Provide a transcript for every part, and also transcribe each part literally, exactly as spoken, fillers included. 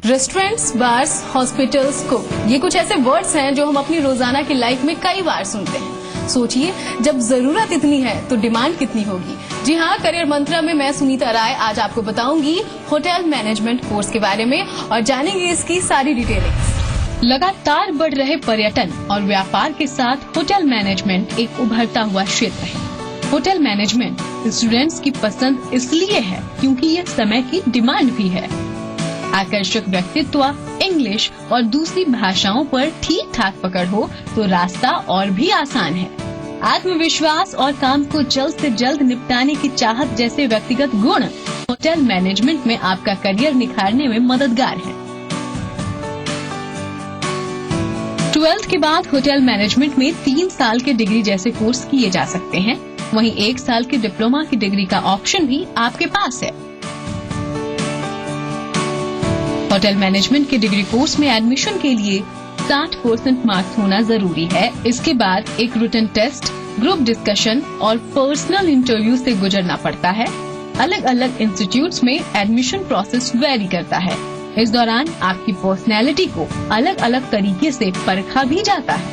Restaurants, bars, hospitals, cook, ये कुछ ऐसे वर्ड्स हैं जो हम अपनी रोजाना की लाइफ में कई बार सुनते हैं। सोचिए, जब जरूरत इतनी है तो डिमांड कितनी होगी। जी हाँ, करियर मंत्रा में मैं सुनीता राय आज आपको बताऊंगी होटल मैनेजमेंट कोर्स के बारे में और जानेंगे इसकी सारी डिटेल्स। लगातार बढ़ रहे पर्यटन और व्यापार के साथ होटल मैनेजमेंट एक उभरता हुआ क्षेत्र है। होटल मैनेजमेंट स्टूडेंट्स की पसंद इसलिए है क्योंकि ये समय की डिमांड भी है। आकर्षक व्यक्तित्व, इंग्लिश और दूसरी भाषाओं पर ठीक ठाक पकड़ हो तो रास्ता और भी आसान है। आत्मविश्वास और काम को जल्द से जल्द निपटाने की चाहत जैसे व्यक्तिगत गुण होटल मैनेजमेंट में आपका करियर निखारने में मददगार है। ट्वेल्थ के बाद होटल मैनेजमेंट में तीन साल के डिग्री जैसे कोर्स किए जा सकते हैं। वहीं एक साल की डिप्लोमा की डिग्री का ऑप्शन भी आपके पास है। होटल मैनेजमेंट के डिग्री कोर्स में एडमिशन के लिए साठ परसेंट मार्क्स होना जरूरी है। इसके बाद एक रिटन टेस्ट, ग्रुप डिस्कशन और पर्सनल इंटरव्यू से गुजरना पड़ता है। अलग अलग इंस्टीट्यूट्स में एडमिशन प्रोसेस वेरी करता है। इस दौरान आपकी पर्सनैलिटी को अलग अलग तरीके से परखा भी जाता है।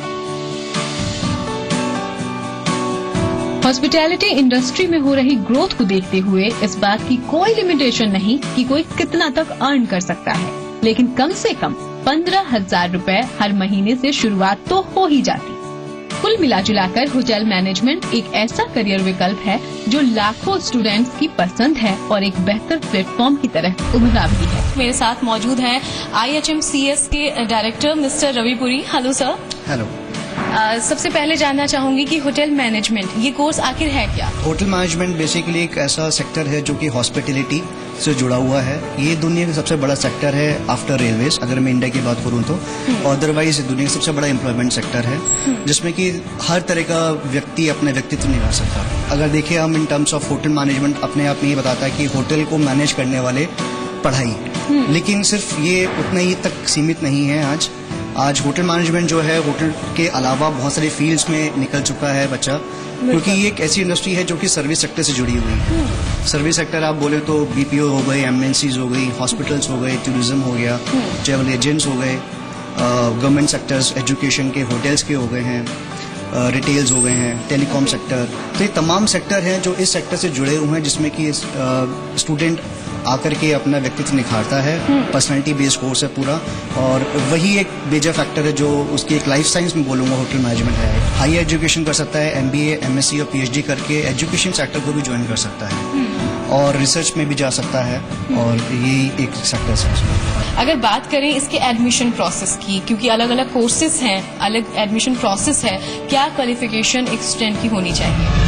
हॉस्पिटैलिटी इंडस्ट्री में हो रही ग्रोथ को देखते हुए इस बात की कोई लिमिटेशन नहीं कि कोई कितना तक अर्न कर सकता है, लेकिन कम से कम पंद्रह हजार रूपए हर महीने से शुरुआत तो हो ही जाती। कुल मिलाजुलाकर होटल मैनेजमेंट एक ऐसा करियर विकल्प है जो लाखों स्टूडेंट्स की पसंद है और एक बेहतर प्लेटफॉर्म की तरह उभरा भी है। मेरे साथ मौजूद हैं I H M C S के director mister Ravi Puri. Hello sir. Hello. Uh, सबसे पहले जानना चाहूंगी कि होटल मैनेजमेंट ये कोर्स आखिर है क्या? होटल मैनेजमेंट बेसिकली एक ऐसा सेक्टर है जो कि हॉस्पिटैलिटी से जुड़ा हुआ है। ये दुनिया का सबसे बड़ा सेक्टर है आफ्टर रेलवेज, अगर मैं इंडिया की बात करूं तो। अदरवाइज दुनिया का सबसे बड़ा एम्प्लॉयमेंट सेक्टर है जिसमें कि हर तरह का व्यक्ति अपने व्यक्तित्व निभा सकता है। अगर देखिए हम in terms of hotel management अपने आप में ये बताता है कि होटल को मैनेज करने वाले पढ़ाई, लेकिन सिर्फ ये उतना ही तक सीमित नहीं है। आज आज होटल मैनेजमेंट जो है होटल के अलावा बहुत सारी फील्ड्स में निकल चुका है बच्चा, क्योंकि ये एक ऐसी इंडस्ट्री है जो कि सर्विस सेक्टर से जुड़ी हुई है। सर्विस सेक्टर आप बोले तो बीपीओ हो गए, एमएनसीज हो गई, हॉस्पिटल्स हो गए, टूरिज्म हो गया, ट्रैवल एजेंट्स हो गए, गवर्नमेंट सेक्टर्स, एजुकेशन के, होटल्स के हो गए हैं, रिटेल्स हो गए हैं, टेलीकॉम सेक्टर। तो ये तमाम सेक्टर हैं जो इस सेक्टर से जुड़े हुए हैं, जिसमें कि स्टूडेंट आकर के अपना व्यक्तित्व निखारता है। पर्सनालिटी बेस्ड कोर्स है पूरा, और वही एक मेजर फैक्टर है जो उसकी एक लाइफ साइंस में बोलूंगा होटल मैनेजमेंट है। हाई एजुकेशन कर सकता है, एमबीए, एमएससी और पीएचडी करके एजुकेशन सेक्टर को भी ज्वाइन कर सकता है और रिसर्च में भी जा सकता है, और यही एक सेक्टर है। अगर बात करें इसके एडमिशन प्रोसेस की, क्योंकि अलग अलग कोर्सेज हैं, अलग एडमिशन प्रोसेस है, क्या क्वालिफिकेशन एक स्टूडेंट की होनी चाहिए?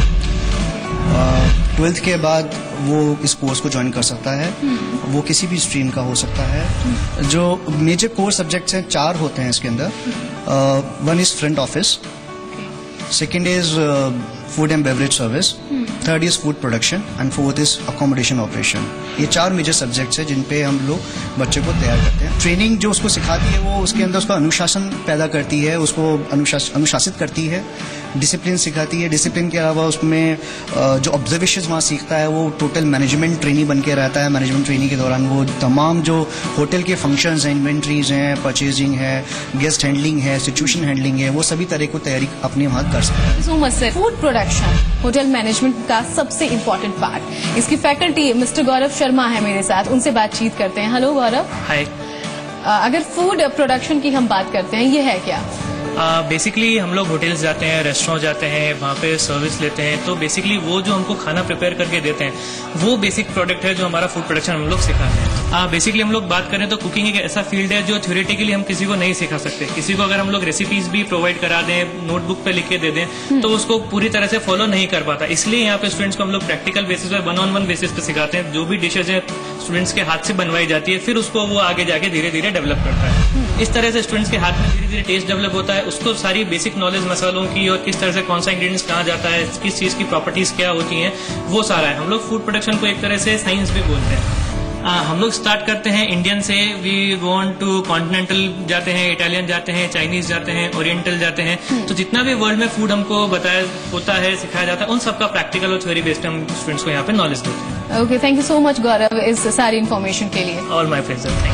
ट्वेल्थ के बाद वो इस कोर्स को ज्वाइन कर सकता है। वो किसी भी स्ट्रीम का हो सकता है। जो मेजर कोर्स सब्जेक्ट्स हैं चार होते हैं इसके अंदर। One is front office, second is food and beverage service, third is food production and fourth is accommodation operation. ये चार मेजर सब्जेक्ट्स हैं जिन पे हम लोग बच्चे को तैयार करते हैं। ट्रेनिंग जो उसको सिखाती है वो उसके अंदर उसका अनुशासन पैदा करती है, उसको अनुशास, अनुशासित करती है, डिसिप्लिन सिखाती है। डिसिप्लिन के अलावा उसमें जो ऑब्जर्वेशन वहाँ सीखता है वो टोटल मैनेजमेंट ट्रेनी बन के रहता है। मैनेजमेंट ट्रेनिंग के दौरान वो तमाम जो होटल के फंक्शंस हैं, इन्वेंट्रीज हैं, परचेजिंग है, गेस्ट हैंडलिंग है, सिचुएशन हैंडलिंग है, वो सभी तरह को तैयारी अपने वहाँ कर सकते हैं। So much sir. Food production hotel management का सबसे इम्पोर्टेंट पार्ट। इसकी फैकल्टी मिस्टर गौरव शर्मा है मेरे साथ, उनसे बातचीत करते हैं। हेलो गौरव। हाय। अगर फूड प्रोडक्शन की हम बात करते हैं, ये है क्या? बेसिकली uh, हम लोग होटल्स जाते हैं, रेस्टोरेंट जाते हैं, वहाँ पे सर्विस लेते हैं, तो बेसिकली वो जो हमको खाना प्रिपेयर करके देते हैं वो बेसिक प्रोडक्ट है जो हमारा फूड प्रोडक्शन हम लोग सिखाते हैं। बेसिकली uh, हम लोग बात करें तो कुकिंग एक ऐसा फील्ड है जो थ्योरेटिकली हम किसी को नहीं सिखा सकते। किसी को अगर हम लोग रेसिपीज भी प्रोवाइड करा दें, नोटबुक पे लिख के दे दें, तो उसको पूरी तरह से फॉलो नहीं कर पाता। इसलिए यहाँ पे स्टूडेंट्स को हम लोग प्रैक्टिकल बेसिस पे, वन ऑन वन बेसिस पे सिखाते हैं। जो भी डिशेज है स्टूडेंट्स के हाथ से बनवाई जाती है, फिर उसको वो आगे जाके धीरे धीरे डेवलप करता है। इस तरह से स्टूडेंट्स के हाथ में धीरे धीरे टेस्ट डेवलप होता है। उसको सारी बेसिक नॉलेज मसालों की और किस तरह से कौन सा इंग्रेडिएंट्स कहाँ जाता है, किस चीज की प्रॉपर्टीज क्या होती हैं, वो सारा है। हम लोग फूड प्रोडक्शन को एक तरह से साइंस भी बोलते हैं। आ, हम लोग स्टार्ट करते हैं इंडियन से। वी वांट टू कॉन्टिनेंटल जाते हैं, इटालियन जाते हैं, चाइनीज जाते हैं, ओरिएंटल जाते हैं। तो जितना भी वर्ल्ड में फूड हमको बताया होता है, सिखाया जाता है, उन सबका प्रैक्टिकल और थ्योरी बेस्ड हम स्टूडेंट्स को यहाँ पे नॉलेज देते हैं। Okay, thank you so much Gaurav इस सारी इन्फॉर्मेशन के लिए। All my pleasure, thank you.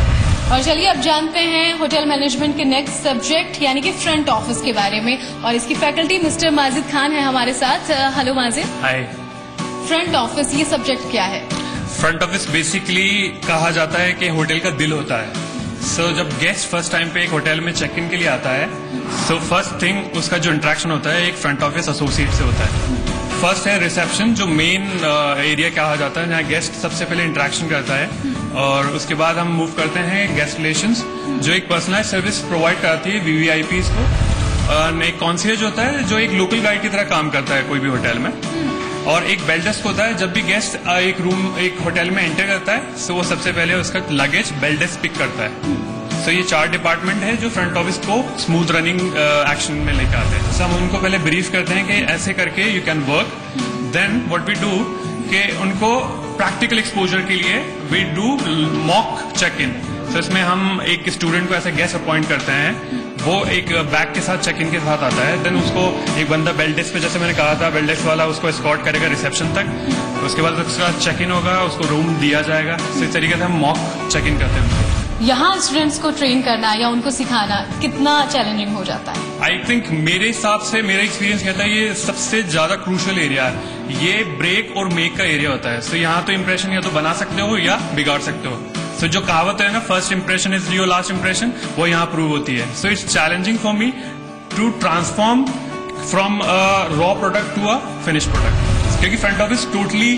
और चलिए अब जानते हैं होटल मैनेजमेंट के नेक्स्ट सब्जेक्ट यानी कि फ्रंट ऑफिस के बारे में, और इसकी फैकल्टी मिस्टर माजिद खान है हमारे साथ। Hello Majid. Hi. Front office ये सब्जेक्ट क्या है? फ्रंट ऑफिस बेसिकली कहा जाता है कि होटल का दिल होता है। सो so, जब गेस्ट फर्स्ट टाइम पे एक होटल में चेक इन के लिए आता है, सो फर्स्ट थिंग उसका जो इंटरेक्शन होता है एक फ्रंट ऑफिस एसोसिएट से होता है। फर्स्ट है रिसेप्शन, जो मेन एरिया कहा जाता है जहाँ गेस्ट सबसे पहले इंटरेक्शन करता है, और उसके बाद हम मूव करते हैं गेस्ट रिलेशंस, जो एक पर्सनलाइज सर्विस प्रोवाइड कराती है वीवीआईपीज को। uh, एक कॉन्सियर्ज होता है जो एक लोकल गाइड की तरह काम करता है कोई भी होटल में, और एक बेल डेस्क होता है। जब भी गेस्ट एक रूम एक होटल में एंटर करता है सो वो सबसे पहले उसका लगेज बेल डेस्क पिक करता है। सो so, ये चार डिपार्टमेंट है जो फ्रंट ऑफिस को स्मूथ रनिंग एक्शन में लेकर आते हैं। so, हम उनको पहले ब्रीफ करते हैं कि ऐसे करके you can work, then what we do कि उनको प्रैक्टिकल एक्सपोजर के लिए we do mock check in. So इसमें हम एक स्टूडेंट को ऐसे गेस्ट अपॉइंट करते हैं, वो एक बैग के साथ चेक इन के साथ आता है। देन उसको एक बंदा बेल डेस्क पे, जैसे मैंने कहा था, बेल डेस्क वाला उसको एस्कॉर्ट करेगा रिसेप्शन तक। उसके बाद उसका चेक इन होगा, उसको रूम दिया जाएगा। so, इस तरीके से हम मॉक चेक इन करते हैं। यहाँ स्टूडेंट्स को ट्रेन करना या उनको सिखाना कितना चैलेंजिंग हो जाता है? आई थिंक मेरे हिसाब से मेरा एक्सपीरियंस कहता है ये सबसे ज्यादा क्रूशियल एरिया है। ये ब्रेक और मेक का एरिया होता है। सो so, यहाँ तो इम्प्रेशन या तो बना सकते हो या बिगाड़ सकते हो। सो so, जो कहावत है ना, first impression is your last impression, वो यहाँ प्रूव होती है। So it's challenging for me to transform from raw product to a finish product, क्योंकि front office totally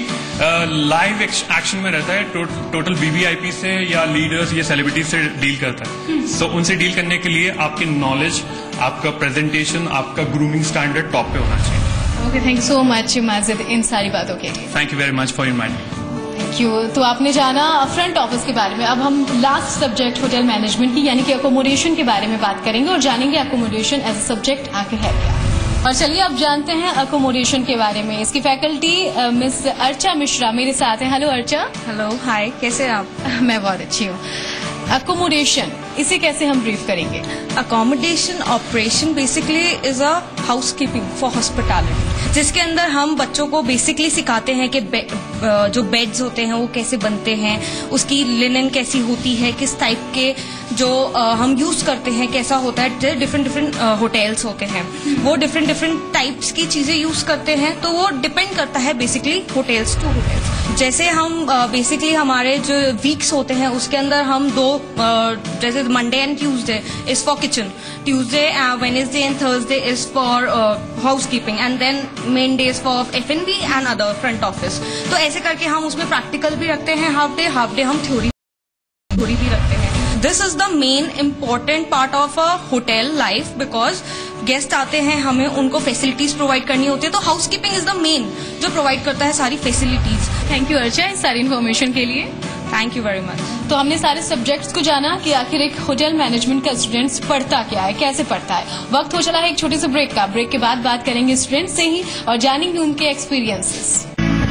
live action में रहता है। टोटल वीवीआईपी से या लीडर्स या सेलिब्रिटीज से डील करता है। सो so, उनसे डील करने के लिए आपकी नॉलेज, आपका प्रेजेंटेशन, आपका ग्रूमिंग स्टैंडर्ड टॉप पे होना चाहिए। Okay, thank you so much Majid इन सारी बातों के लिए। Thank you very much for inviting. Thank you. तो आपने जाना फ्रंट ऑफिस के बारे में। अब हम लास्ट सब्जेक्ट होटल मैनेजमेंट की यानी कि अकोमोडेशन के बारे में बात करेंगे और जानेंगे अकोमोडेशन एज अ सब्जेक्ट आखिर है क्या। और चलिए अब जानते हैं अकोमोडेशन के बारे में। इसकी फैकल्टी मिस अर्चा मिश्रा मेरे साथ हैं। हेलो अर्चा। हेलो, हाय, कैसे हैं आप? मैं बहुत अच्छी हूँ। अकोमोडेशन, इसे कैसे हम ब्रीफ करेंगे? Accommodation operation basically is a house keeping for hospitality, जिसके अंदर हम बच्चों को बेसिकली सिखाते हैं कि बे, जो बेड्स होते हैं वो कैसे बनते हैं, उसकी लिनन कैसी होती है, किस टाइप के जो हम यूज करते हैं कैसा होता है। डिफरेंट डिफरेंट होटल्स होते हैं, वो डिफरेंट डिफरेंट टाइप्स की चीजें यूज करते हैं, तो वो डिपेंड करता है बेसिकली होटल्स टू होटल्स। जैसे हम बेसिकली हमारे जो वीक्स होते हैं उसके अंदर हम दो, जैसे Monday and Tuesday is for kitchen, Tuesday Wednesday and Thursday is for house keeping, and then main days for F N B and other front office. तो ऐसे करके हम उसमें प्रैक्टिकल भी रखते हैं हाफ डे, हाफ डे हम theory theory भी रखते हैं। This is the main important part of a hotel life, because guest आते हैं, हमें उनको फैसिलिटीज प्रोवाइड करनी होती है, तो house keeping is the main जो प्रोवाइड करता है सारी फैसिलिटीज। थैंक यू अर्चा इस सारी इन्फॉर्मेशन के लिए। Thank you very much. तो हमने सारे सब्जेक्ट्स को जाना कि आखिर एक होटल मैनेजमेंट का स्टूडेंट्स पढ़ता क्या है, कैसे पढ़ता है। वक्त हो चला है एक छोटे से ब्रेक का। ब्रेक के बाद बात करेंगे स्टूडेंट्स से ही और जानेंगे उनके एक्सपीरियंसेस।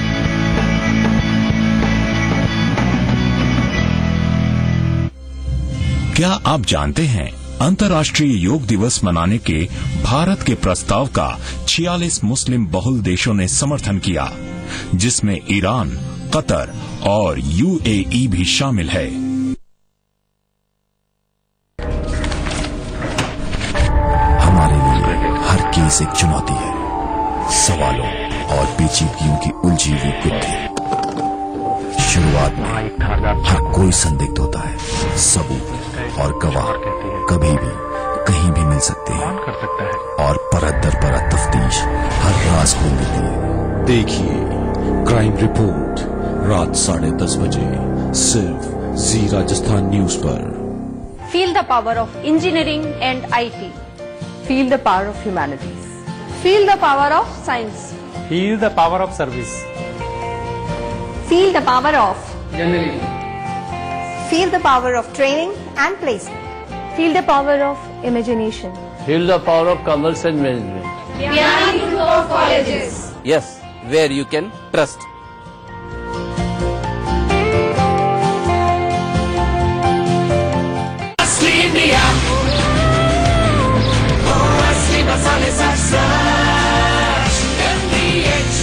क्या आप जानते हैं अंतर्राष्ट्रीय योग दिवस मनाने के भारत के प्रस्ताव का छियालीस मुस्लिम बहुल देशों ने समर्थन किया, जिसमें ईरान, कतर और यूएई भी शामिल है। हमारे लिए हर केस एक चुनौती है, सवालों और पेचीदगियों की उलझी हुई बुद्धि। शुरुआत में हर कोई संदिग्ध होता है, सबूत और गवाह कभी भी कहीं भी मिल सकते हैं, और परत दर परत तफ्तीश हर राज खोल देती है। देखिए क्राइम रिपोर्ट रात साढ़े दस बजे सिर्फ जी राजस्थान न्यूज पर। Feel the power of engineering and I T. Feel the power of humanities. Feel the power of science. Feel the power of service. Feel the power of Journalism. Feel the power of training and placement. Feel the power of imagination. Feel the power of commerce and management. Jnani Group of colleges. Yes, where you can trust.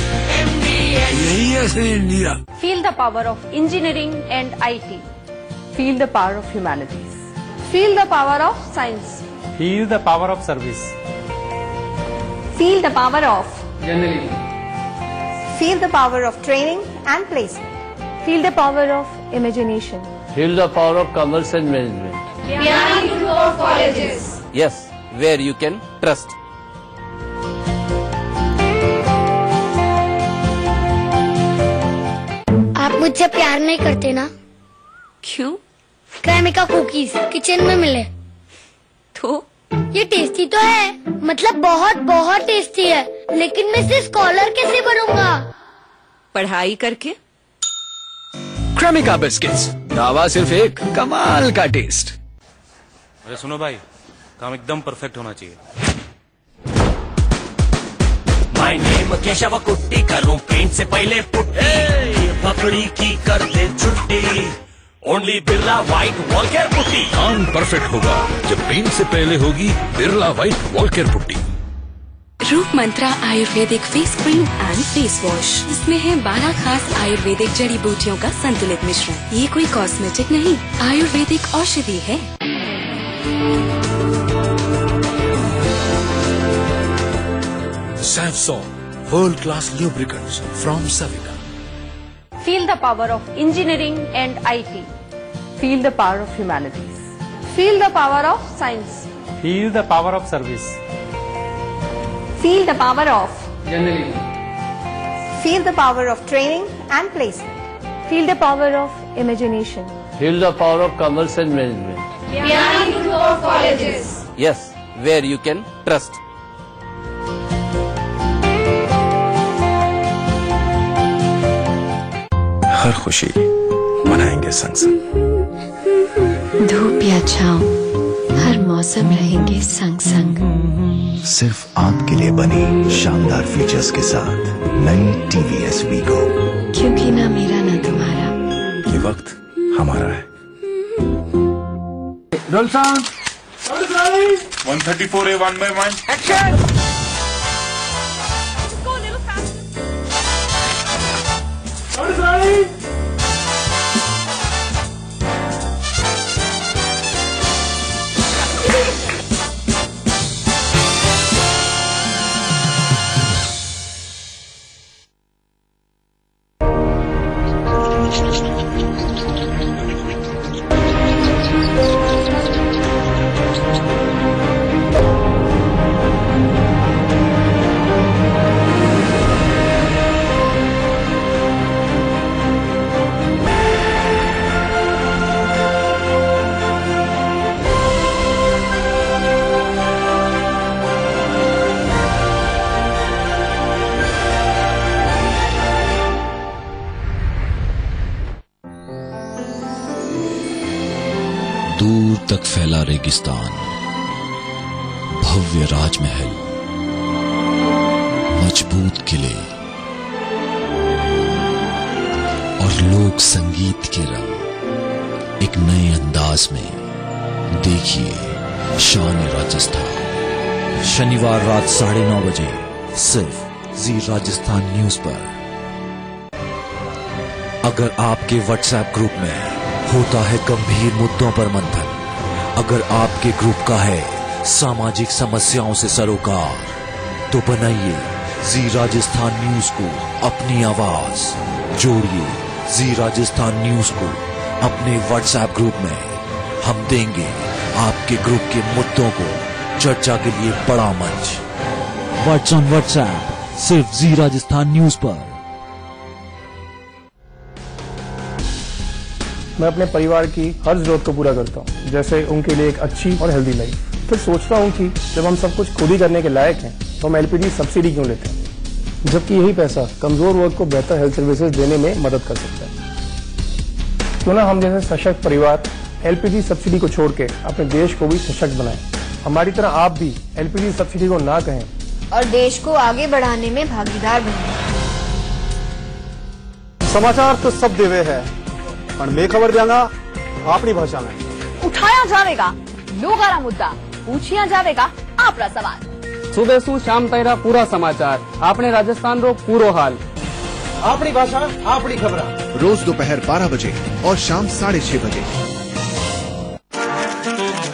Feel the power of engineering and I T. Feel the power of humanities. Feel the power of science. Feel the power of service. Feel the power of Journalism. Feel the power of training and placement. Feel the power of imagination. Feel the power of commerce and management. Behind your colleges. Yes, where you can trust. आप मुझसे प्यार नहीं करते ना? क्यों? Cremica cookies kitchen में मिले तो ये टेस्टी तो है, मतलब बहुत बहुत टेस्टी है, लेकिन मैं इसे स्कॉलर कैसे बनूंगा? पढ़ाई करके। क्रेमिका बिस्किट्स, दावा सिर्फ एक, कमाल का टेस्ट। अरे सुनो भाई, काम एकदम परफेक्ट होना चाहिए। माय नेम केशव कुट्टी, करूं पेंट से पहले पुट्टी, पकड़ी की कर दे छुट्टी, only Birla white wallcare putty. काम परफेक्ट होगा जब पेंट से पहले होगी Birla white wallcare putty. Roop Mantra ayurvedic face cream and face wash, इसमें है बारह खास आयुर्वेदिक जड़ी बूटियों का संतुलित मिश्रण। ये कोई कॉस्मेटिक नहीं, आयुर्वेदिक औषधि है। Savson, world class lubricants from Savica. Feel the power of engineering and I T. Feel the power of humanities. Feel the power of science. Feel the power of service. Feel the power of Journalism. Feel the power of training and placement. Feel the power of imagination. Feel the power of commerce and management. Behind your colleges. Yes, where you can trust. हर खुशी मनाएंगे संग संग। धूप या छाँव, हर मौसम रहेंगे संग संग। सिर्फ आपके लिए बनी शानदार फीचर्स के साथ नई टीवीएस वीगो, क्योंकि ना मेरा ना तुम्हारा, ये वक्त हमारा है। Roll sound one thirty four A one by one action. दूर तक फैला रेगिस्तान, भव्य राजमहल, मजबूत किले और लोक संगीत के रंग एक नए अंदाज में। देखिए शान राजस्थान, शनिवार रात साढ़े नौ बजे सिर्फ जी राजस्थान न्यूज पर। अगर आपके व्हाट्सएप ग्रुप में होता है गंभीर मुद्दों पर मंथन, अगर आपके ग्रुप का है सामाजिक समस्याओं से सरोकार, तो बनाइए जी राजस्थान न्यूज को अपनी आवाज, जोड़िए जी राजस्थान न्यूज को अपने व्हाट्सएप ग्रुप में। हम देंगे आपके ग्रुप के मुद्दों को चर्चा के लिए बड़ा मंच। व्हाट्स ऑन व्हाट्सएप सिर्फ जी राजस्थान न्यूज पर। मैं अपने परिवार की हर जरूरत को पूरा करता हूँ, जैसे उनके लिए एक अच्छी और हेल्दी लाइफ। फिर सोचता हूँ कि जब हम सब कुछ खुद ही करने के लायक हैं तो हम एलपीजी सब्सिडी क्यों लेते हैं, जबकि यही पैसा कमजोर वर्ग को बेहतर हेल्थ सर्विसेज देने में मदद कर सकता है। क्यों ना हम जैसे सशक्त परिवार एलपीजी सब्सिडी को छोड़ के अपने देश को भी सशक्त बनाएं। हमारी तरह आप भी एलपीजी सब्सिडी को ना कहें और देश को आगे बढ़ाने में भागीदार बने। समाचार तो सब देवे है, पर मैं खबर देंगा अपनी भाषा में। उठाया जाएगा लोगारा मुद्दा, पूछिया जाएगा आपरा सवाल। सुबह सु शाम तैरा पूरा समाचार, आपने राजस्थान रो पूरो हाल। अपनी भाषा अपनी खबर, रोज दोपहर बारह बजे और शाम साढ़े छह बजे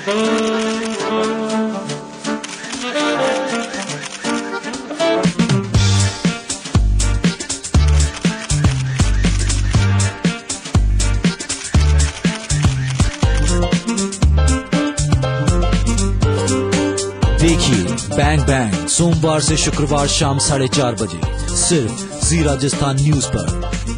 देखिए बैंग बैंग सोमवार से शुक्रवार शाम साढ़े चार बजे सिर्फ जी राजस्थान न्यूज पर।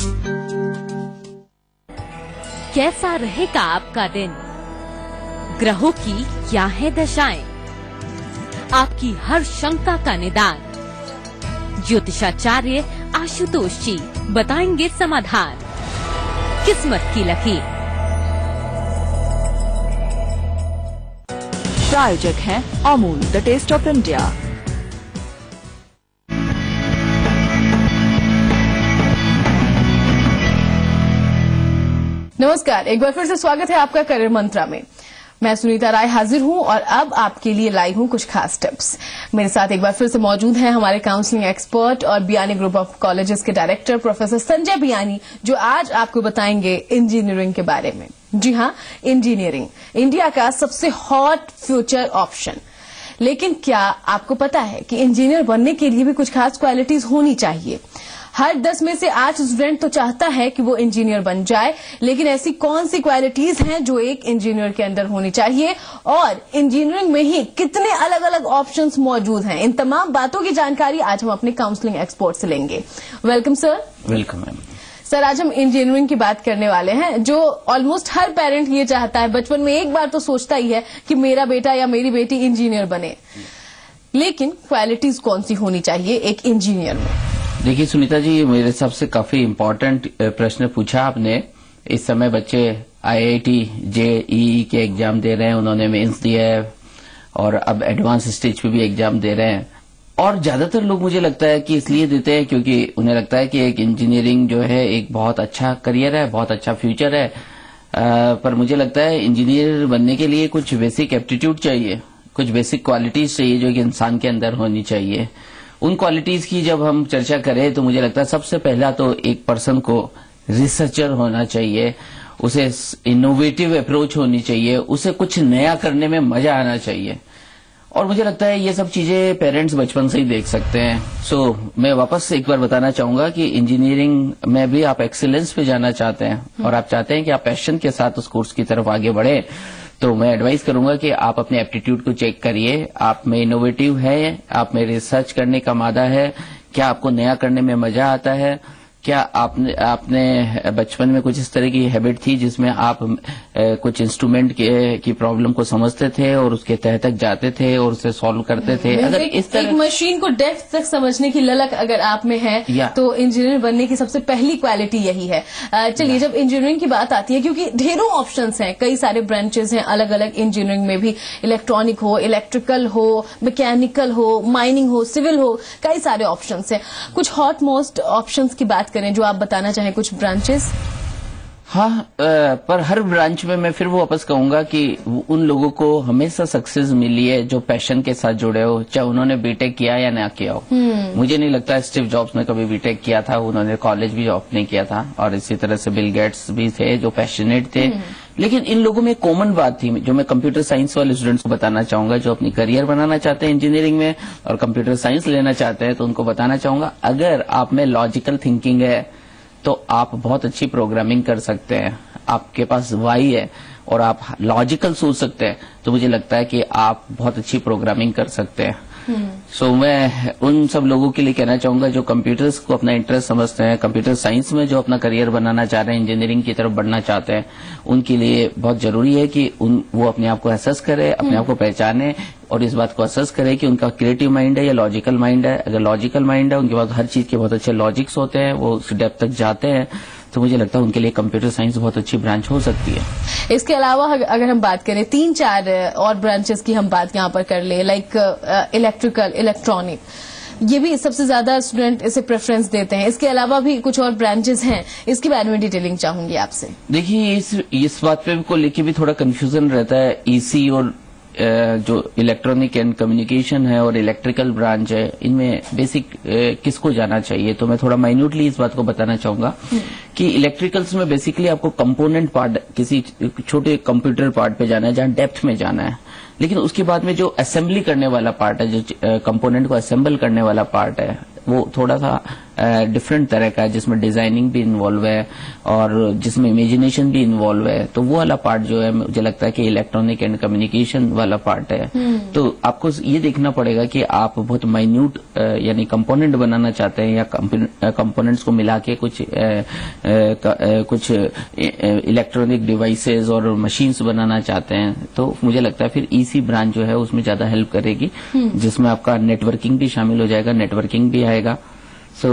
कैसा रहेगा आपका दिन? ग्रहों की क्या है दशाएं? आपकी हर शंका का निदान ज्योतिषाचार्य आशुतोष जी बताएंगे समाधान। किस्मत की लकीर। प्रायोजक हैं Amul, the taste of India. नमस्कार, एक बार फिर से स्वागत है आपका करियर मंत्रा में। मैं सुनीता राय हाजिर हूं और अब आपके लिए लाई हूं कुछ खास टिप्स। मेरे साथ एक बार फिर से मौजूद हैं हमारे काउंसलिंग एक्सपर्ट और बियानी ग्रुप ऑफ कॉलेजेस के डायरेक्टर प्रोफेसर संजय बियानी, जो आज आपको बताएंगे इंजीनियरिंग के बारे में। जी हाँ, इंजीनियरिंग इंडिया का सबसे हॉट फ्यूचर ऑप्शन। लेकिन क्या आपको पता है कि इंजीनियर बनने के लिए भी कुछ खास क्वालिटीज होनी चाहिए? हर दस में से आठ स्टूडेंट तो चाहता है कि वो इंजीनियर बन जाए, लेकिन ऐसी कौन सी क्वालिटीज हैं जो एक इंजीनियर के अंदर होनी चाहिए, और इंजीनियरिंग में ही कितने अलग अलग ऑप्शंस मौजूद हैं? इन तमाम बातों की जानकारी आज हम अपने काउंसलिंग एक्सपर्ट से लेंगे। Welcome sir. Welcome ma'am. Sir, आज हम इंजीनियरिंग की बात करने वाले हैं, जो ऑलमोस्ट हर पेरेंट ये चाहता है, बचपन में एक बार तो सोचता ही है कि मेरा बेटा या मेरी बेटी इंजीनियर बने। लेकिन क्वालिटीज कौन सी होनी चाहिए एक इंजीनियर में? देखिए सुनीता जी, मेरे हिसाब से काफी इम्पोर्टेंट प्रश्न पूछा आपने। इस समय बच्चे आईआईटी जेईई के एग्जाम दे रहे हैं, उन्होंने मेंस दिया है और अब एडवांस स्टेज पे भी एग्जाम दे रहे हैं। और ज्यादातर लोग मुझे लगता है कि इसलिए देते हैं क्योंकि उन्हें लगता है कि एक इंजीनियरिंग जो है एक बहुत अच्छा करियर है, बहुत अच्छा फ्यूचर है। आ, पर मुझे लगता है इंजीनियर बनने के लिए कुछ बेसिक एप्टीट्यूड चाहिए, कुछ बेसिक क्वालिटीज चाहिए जो कि इंसान के अंदर होनी चाहिए। उन क्वालिटीज की जब हम चर्चा करें तो मुझे लगता है सबसे पहला तो एक पर्सन को रिसर्चर होना चाहिए, उसे इनोवेटिव अप्रोच होनी चाहिए, उसे कुछ नया करने में मजा आना चाहिए। और मुझे लगता है ये सब चीजें पेरेंट्स बचपन से ही देख सकते हैं। सो so, मैं वापस एक बार बताना चाहूंगा कि इंजीनियरिंग में भी आप एक्सीलेंस पे जाना चाहते हैं और आप चाहते हैं कि आप पैशन के साथ उस कोर्स की तरफ आगे बढ़े, तो मैं एडवाइस करूंगा कि आप अपने एप्टीट्यूड को चेक करिए। आप में इनोवेटिव है, आप में रिसर्च करने का मादा है, क्या आपको नया करने में मजा आता है, क्या आपने आपने बचपन में कुछ इस तरह की हैबिट थी जिसमें आप ए, कुछ इंस्ट्रूमेंट के की प्रॉब्लम को समझते थे और उसके तह तक जाते थे और उसे सॉल्व करते थे। अगर एक, इस तरह एक मशीन को डेप्थ तक समझने की ललक अगर आप में है तो इंजीनियर बनने की सबसे पहली क्वालिटी यही है। चलिए, जब इंजीनियरिंग की बात आती है, क्योंकि ढेरों ऑप्शंस हैं, कई सारे ब्रांचेस हैं अलग अलग इंजीनियरिंग में भी, इलेक्ट्रॉनिक हो, इलेक्ट्रिकल हो, मैकेनिकल हो, माइनिंग हो, सिविल हो, कई सारे ऑप्शंस हैं। कुछ हॉट मोस्ट ऑप्शंस की बात करें जो आप बताना चाहें, कुछ ब्रांचेस? हाँ, पर हर ब्रांच में मैं फिर वो वापस कहूंगा कि उन लोगों को हमेशा सक्सेस मिली है जो पैशन के साथ जुड़े हो, चाहे उन्होंने बीटेक किया या ना किया हो। मुझे नहीं लगता स्टीव जॉब्स ने कभी बीटेक किया था, उन्होंने कॉलेज भी जॉब नहीं किया था, और इसी तरह से बिल गेट्स भी थे जो पैशनेट थे। लेकिन इन लोगों में कॉमन बात थी जो मैं कंप्यूटर साइंस वाले स्टूडेंट्स को बताना चाहूंगा, जो अपनी करियर बनाना चाहते हैं इंजीनियरिंग में और कंप्यूटर साइंस लेना चाहते हैं, तो उनको बताना चाहूंगा, अगर आप में लॉजिकल थिंकिंग है तो आप बहुत अच्छी प्रोग्रामिंग कर सकते हैं। आपके पास वाई है और आप लॉजिकल सोच सकते हैं, तो मुझे लगता है कि आप बहुत अच्छी प्रोग्रामिंग कर सकते हैं। सो so, मैं उन सब लोगों के लिए कहना चाहूंगा जो कंप्यूटर्स को अपना इंटरेस्ट समझते हैं, कंप्यूटर साइंस में जो अपना करियर बनाना चाह रहे हैं, इंजीनियरिंग की तरफ बढ़ना चाहते हैं, उनके लिए बहुत जरूरी है कि उन वो अपने आप को असेस करे, अपने आप को पहचाने और इस बात को असेस करे कि उनका क्रिएटिव माइंड है या लॉजिकल माइंड है। अगर लॉजिकल माइंड है, उनके पास हर चीज के बहुत अच्छे लॉजिक्स होते हैं, वो उस डेप्थ तक जाते हैं, तो मुझे लगता है उनके लिए कंप्यूटर साइंस बहुत अच्छी ब्रांच हो सकती है। इसके अलावा अगर हम बात करें तीन चार और ब्रांचेस की हम बात यहाँ पर कर ले, लाइक इलेक्ट्रिकल, इलेक्ट्रॉनिक, ये भी सबसे ज्यादा स्टूडेंट इसे प्रेफरेंस देते हैं। इसके अलावा भी कुछ और ब्रांचेस हैं, इसके बारे में डिटेलिंग चाहूंगी आपसे। देखिए, इस इस बात पे को लेके भी थोड़ा कंफ्यूजन रहता है। ईसी और जो इलेक्ट्रॉनिक एंड कम्युनिकेशन है और इलेक्ट्रिकल ब्रांच है, इनमें बेसिक किसको जाना चाहिए, तो मैं थोड़ा माइन्यूटली इस बात को बताना चाहूंगा कि इलेक्ट्रिकल्स में बेसिकली आपको कंपोनेंट पार्ट, किसी छोटे कंप्यूटर पार्ट पे जाना है जहां डेप्थ में जाना है, लेकिन उसके बाद में जो असेंबली करने वाला पार्ट है, जो कंपोनेंट को असेंबल करने वाला पार्ट है, वो थोड़ा सा डिफरेंट तरह का है, जिसमें डिजाइनिंग भी इन्वॉल्व है और जिसमें इमेजिनेशन भी इन्वॉल्व है। तो वो वाला पार्ट जो है मुझे लगता है कि इलेक्ट्रॉनिक एंड कम्युनिकेशन वाला पार्ट है। तो आपको ये देखना पड़ेगा कि आप बहुत माइन्यूट यानी कंपोनेंट बनाना चाहते हैं या कंपोनेंट्स को मिला के कुछ आ, आ, कुछ इलेक्ट्रॉनिक डिवाइसेस और मशीन्स बनाना चाहते हैं, तो मुझे लगता है फिर ईसी ब्रांच जो है उसमें ज्यादा हेल्प करेगी, जिसमें आपका नेटवर्किंग भी शामिल हो जाएगा, नेटवर्किंग भी आएगा। सो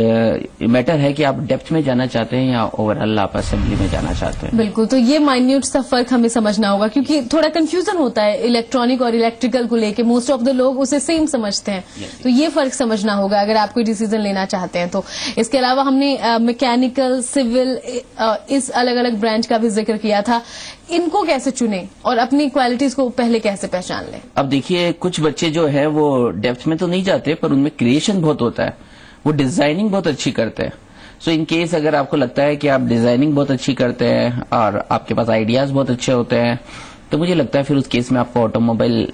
मैटर है कि आप डेप्थ में जाना चाहते हैं या ओवरऑल आप असेंबली में जाना चाहते हैं। बिल्कुल, तो ये माइन्यूट सा फर्क हमें समझना होगा, क्योंकि थोड़ा कंफ्यूजन होता है इलेक्ट्रॉनिक और इलेक्ट्रिकल को लेके, मोस्ट ऑफ द लोग उसे सेम समझते हैं। तो ये फर्क समझना होगा अगर आप कोई डिसीजन लेना चाहते हैं तो। इसके अलावा हमने मैकेनिकल, सिविल, इस अलग अलग ब्रांच का भी जिक्र किया था। इनको कैसे चुने और अपनी क्वालिटीज को पहले कैसे पहचान लें? अब देखिए, कुछ बच्चे जो है वो डेप्थ में तो नहीं जाते, पर उनमें क्रिएशन बहुत होता है, वो डिजाइनिंग बहुत अच्छी करते हैं। सो इन केस अगर आपको लगता है कि आप डिजाइनिंग बहुत अच्छी करते हैं और आपके पास आइडियाज बहुत अच्छे होते हैं, तो मुझे लगता है फिर उस केस में आपको ऑटोमोबाइल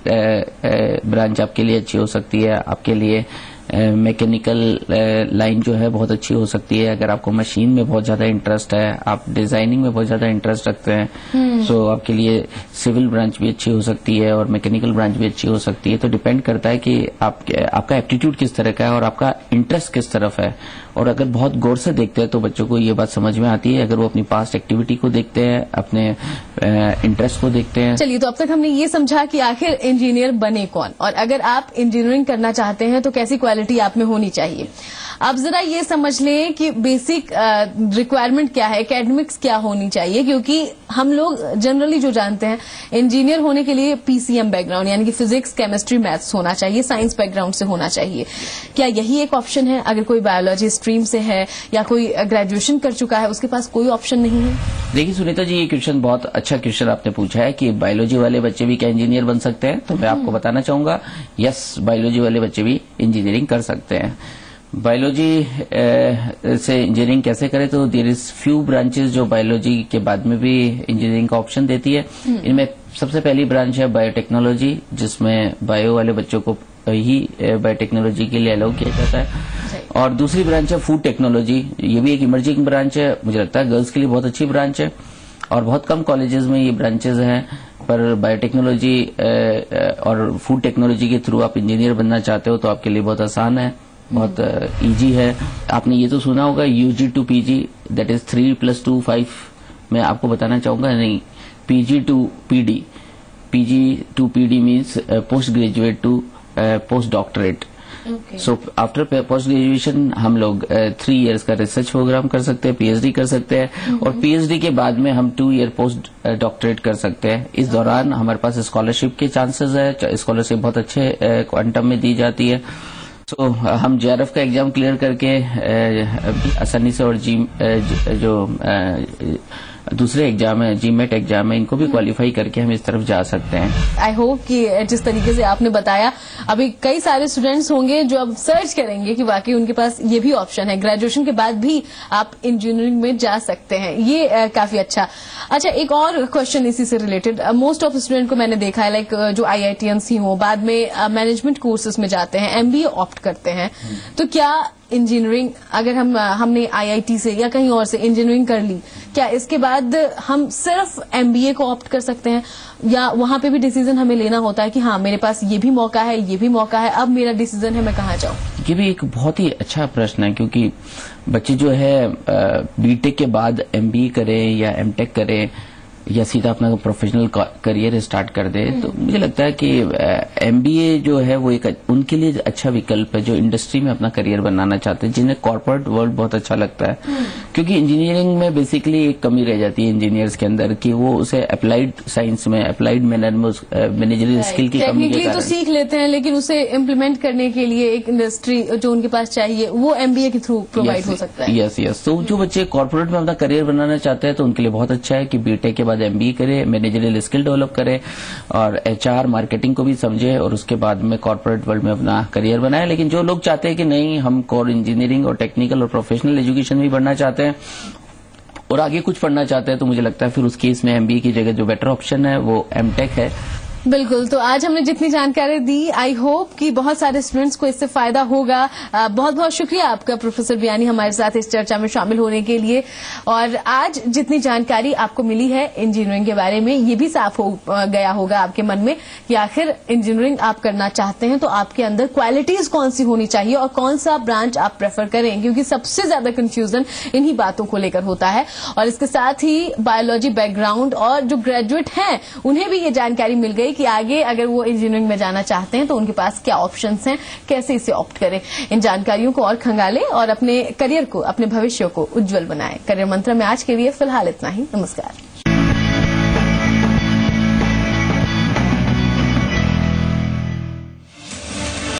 ब्रांच आपके लिए अच्छी हो सकती है। आपके लिए मैकेनिकल लाइन जो है बहुत अच्छी हो सकती है। अगर आपको मशीन में बहुत ज्यादा इंटरेस्ट है, आप डिजाइनिंग में बहुत ज्यादा इंटरेस्ट रखते हैं, सो so आपके लिए सिविल ब्रांच भी अच्छी हो सकती है और मैकेनिकल ब्रांच भी अच्छी हो सकती है। तो डिपेंड करता है कि आप, आपका एप्टीट्यूड किस तरह का है और आपका इंटरेस्ट किस तरफ है। और अगर बहुत गौर से देखते हैं तो बच्चों को ये बात समझ में आती है, अगर वो अपनी पास्ट एक्टिविटी को देखते हैं, अपने इंटरेस्ट को देखते हैं। चलिए, तो अब तक हमने ये समझा कि आखिर इंजीनियर बने कौन, और अगर आप इंजीनियरिंग करना चाहते हैं तो कैसी क्वालिटी आप में होनी चाहिए। अब जरा ये समझ लें कि बेसिक रिक्वायरमेंट क्या है, एकेडमिक्स क्या होनी चाहिए, क्योंकि हम लोग जनरली जो जानते हैं इंजीनियर होने के लिए पीसीएम बैकग्राउंड यानी कि फिजिक्स, केमिस्ट्री, मैथ्स होना चाहिए, साइंस बैकग्राउंड से होना चाहिए। क्या यही एक ऑप्शन है? अगर कोई बायोलॉजी स्ट्रीम से है या कोई ग्रेजुएशन कर चुका है, उसके पास कोई ऑप्शन नहीं है? देखिए सुनीता जी, ये क्वेश्चन बहुत अच्छा क्वेश्चन आपने पूछा है कि बायोलॉजी वाले बच्चे भी क्या इंजीनियर बन सकते हैं। तो मैं आपको बताना चाहूंगा, यस, बायोलॉजी वाले बच्चे भी इंजीनियरिंग कर सकते हैं। बायोलॉजी से इंजीनियरिंग कैसे करें, तो देयर इज फ्यू ब्रांचेस जो बायोलॉजी के बाद में भी इंजीनियरिंग का ऑप्शन देती है। इनमें सबसे पहली ब्रांच है बायोटेक्नोलॉजी, जिसमें बायो वाले बच्चों को ही बायोटेक्नोलॉजी के लिए अलाउ किया जाता है। और दूसरी ब्रांच है फूड टेक्नोलॉजी, ये भी एक इमर्जिंग ब्रांच है, मुझे लगता है गर्ल्स के लिए बहुत अच्छी ब्रांच है और बहुत कम कॉलेजेस में ये ब्रांचेस हैं। पर बायोटेक्नोलॉजी और फूड टेक्नोलॉजी के थ्रू आप इंजीनियर बनना चाहते हो तो आपके लिए बहुत आसान है, बहुत इजी है। आपने ये तो सुना होगा UG to PG, that is three plus two five. मैं आपको बताना चाहूंगा, नहीं, PG to PD, PG to PD means post graduate to post doctorate. So after post graduation हम लोग थ्री uh, इयर्स का रिसर्च प्रोग्राम कर सकते हैं, पीएचडी कर सकते हैं, mm-hmm. और पीएचडी के बाद में हम टू ईयर पोस्ट डॉक्टरेट कर सकते हैं। इस दौरान हमारे पास स्कॉलरशिप के चांसेस है, स्कॉलरशिप बहुत अच्छे क्वांटम में दी जाती है। तो so, हम जेआरएफ का एग्जाम क्लियर करके आसानी से, और जी जो दूसरे एग्जाम है, जीमेट एग्जाम है, इनको भी क्वालिफाई करके हम इस तरफ जा सकते हैं। आई होप कि जिस तरीके से आपने बताया, अभी कई सारे स्टूडेंट्स होंगे जो अब सर्च करेंगे कि वाकई उनके पास ये भी ऑप्शन है, ग्रेजुएशन के बाद भी आप इंजीनियरिंग में जा सकते हैं। ये आ, काफी अच्छा। अच्छा, एक और क्वेश्चन इसी से रिलेटेड, मोस्ट ऑफ स्टूडेंट को मैंने देखा है, लाइक जो आईआईटीएंस ही हो, बाद में मैनेजमेंट कोर्सेज में जाते हैं, एमबीए ऑप्ट करते हैं। तो क्या इंजीनियरिंग, अगर हम हमने आईआईटी से या कहीं और से इंजीनियरिंग कर ली, क्या इसके बाद हम सिर्फ एमबीए को ऑप्ट कर सकते हैं, या वहां पे भी डिसीजन हमें लेना होता है कि हाँ मेरे पास ये भी मौका है, ये भी मौका है, अब मेरा डिसीजन है मैं कहाँ जाऊँ? ये भी एक बहुत ही अच्छा प्रश्न है, क्योंकि बच्चे जो है बीटेक के बाद एमबीए करें या एमटेक करें या सीधा अपना प्रोफेशनल करियर स्टार्ट कर दे, तो मुझे लगता है कि एमबीए जो है वो एक उनके लिए अच्छा विकल्प है जो इंडस्ट्री में अपना करियर बनाना चाहते हैं, जिन्हें कॉर्पोरेट वर्ल्ड बहुत अच्छा लगता है। क्योंकि इंजीनियरिंग में बेसिकली एक कमी रह जाती है इंजीनियर्स के अंदर कि वो उसे अप्लाइड साइंस में, अप्लाइड मैनर में मैनेजरियल स्किल की कमी के कारण तो सीख लेते हैं, लेकिन उसे इम्प्लीमेंट करने के लिए एक इंडस्ट्री जो उनके पास चाहिए वो एमबीए के थ्रू प्रोवाइड हो सकता है। यस यस तो जो बच्चे कॉर्पोरेट में अपना करियर बनाना चाहते हैं तो उनके लिए बहुत अच्छा है कि बीटेक के बाद बाद एमबीए करे, मैनेजरियल स्किल डेवलप करे और एचआर मार्केटिंग को भी समझे और उसके बाद में कॉर्पोरेट वर्ल्ड में अपना करियर बनाए। लेकिन जो लोग चाहते हैं कि नहीं, हम कोर इंजीनियरिंग और टेक्निकल और प्रोफेशनल एजुकेशन भी बढ़ना चाहते हैं और आगे कुछ पढ़ना चाहते हैं, तो मुझे लगता है फिर उस केस में एमबीए की जगह जो बेटर ऑप्शन है वो एमटेक है। बिल्कुल। तो आज हमने जितनी जानकारी दी, आई होप कि बहुत सारे स्टूडेंट्स को इससे फायदा होगा। बहुत बहुत शुक्रिया आपका प्रोफेसर बियानी हमारे साथ इस चर्चा में शामिल होने के लिए। और आज जितनी जानकारी आपको मिली है इंजीनियरिंग के बारे में, ये भी साफ हो गया होगा आपके मन में कि आखिर इंजीनियरिंग आप करना चाहते हैं तो आपके अंदर क्वालिटीज कौन सी होनी चाहिए और कौन सा ब्रांच आप प्रेफर करें, क्योंकि सबसे ज्यादा कंफ्यूजन इन्हीं बातों को लेकर होता है। और इसके साथ ही बायोलॉजी बैकग्राउंड और जो ग्रेजुएट हैं उन्हें भी ये जानकारी मिल गई कि आगे अगर वो इंजीनियरिंग में जाना चाहते हैं तो उनके पास क्या ऑप्शंस हैं, कैसे इसे ऑप्ट करें। इन जानकारियों को और खंगालें और अपने करियर को, अपने भविष्य को उज्जवल बनाएं। करियर मंत्र में आज के लिए फिलहाल इतना ही। नमस्कार।